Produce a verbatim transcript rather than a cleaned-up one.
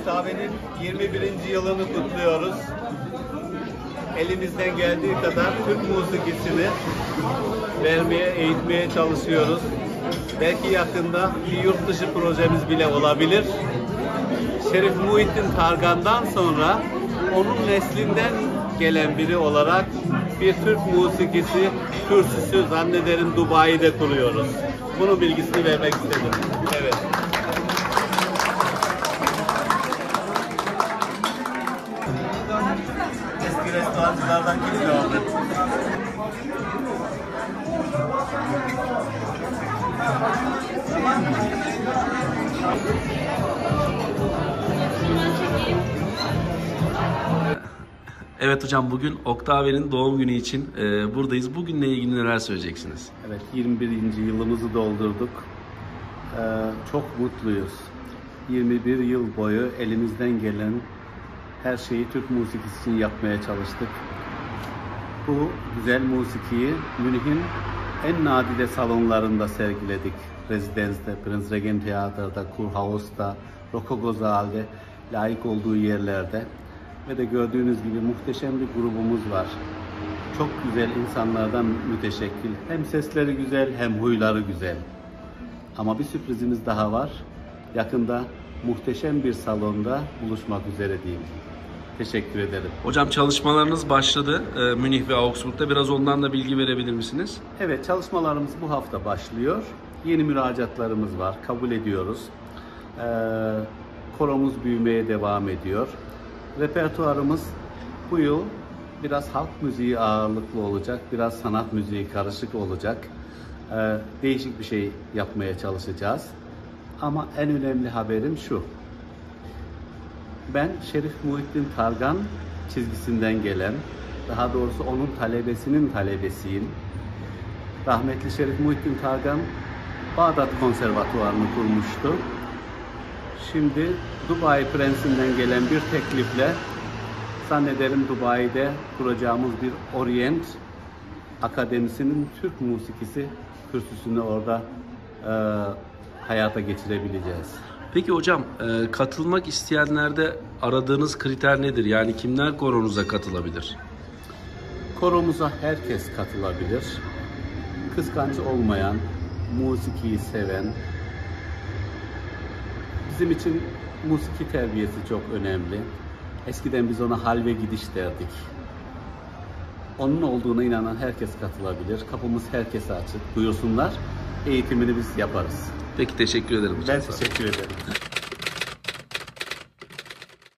Oktavi'nin yirmi birinci yılını kutluyoruz. Elimizden geldiği kadar Türk musikisini vermeye, eğitmeye çalışıyoruz. Belki yakında bir yurt dışı projemiz bile olabilir. Şerif Muhittin Targan'dan sonra onun neslinden gelen biri olarak bir Türk musikisi kürsüsü zannederim Dubai'de kuruyoruz. Bunun bilgisini vermek istedim. Evet. Eski restorancılardan kim kaldı? Evet hocam, bugün Oktavi'nin doğum günü için e, buradayız. Bugünle ilgili neler söyleyeceksiniz? Evet, yirmi birinci yılımızı doldurduk. Ee, çok mutluyuz. yirmi bir yıl boyu elimizden gelen her şeyi Türk musikisi için yapmaya çalıştık. Bu güzel musikiyi Münih'in en nadide salonlarında sergiledik. Rezidence'de, Prinz Regent Theater'da, Kurhaus'ta, Rococo Zaal'de, layık olduğu yerlerde. Ve de gördüğünüz gibi muhteşem bir grubumuz var. Çok güzel insanlardan müteşekkil. Hem sesleri güzel hem huyları güzel. Ama bir sürprizimiz daha var. Yakında muhteşem bir salonda buluşmak üzere diyeyim. Teşekkür ederim. Hocam, çalışmalarınız başladı e, Münih ve Augsburg'da. Biraz ondan da bilgi verebilir misiniz? Evet, çalışmalarımız bu hafta başlıyor. Yeni müracaatlarımız var. Kabul ediyoruz. Ee, koromuz büyümeye devam ediyor. Repertuarımız bu yıl biraz halk müziği ağırlıklı olacak, biraz sanat müziği karışık olacak. Ee, değişik bir şey yapmaya çalışacağız. Ama en önemli haberim şu. Ben Şerif Muhittin Targan çizgisinden gelen, daha doğrusu onun talebesinin talebesiyim. Rahmetli Şerif Muhittin Targan Bağdat Konservatuvarı'nı kurmuştu. Şimdi Dubai Prensi'nden gelen bir teklifle zannederim Dubai'de kuracağımız bir Orient Akademisi'nin Türk musikisi kürsüsünü orada e, hayata geçirebileceğiz. Peki hocam, e, katılmak isteyenlerde aradığınız kriter nedir? Yani kimler koronuza katılabilir? Koromuza herkes katılabilir. Kıskanç olmayan, musikiyi seven. Bizim için musiki terbiyesi çok önemli. Eskiden biz ona hal ve gidiş derdik. Onun olduğuna inanan herkes katılabilir. Kapımız herkese açık. Buyursunlar. Eğitimini biz yaparız. Peki, teşekkür ederim hocam. Ben teşekkür ederim.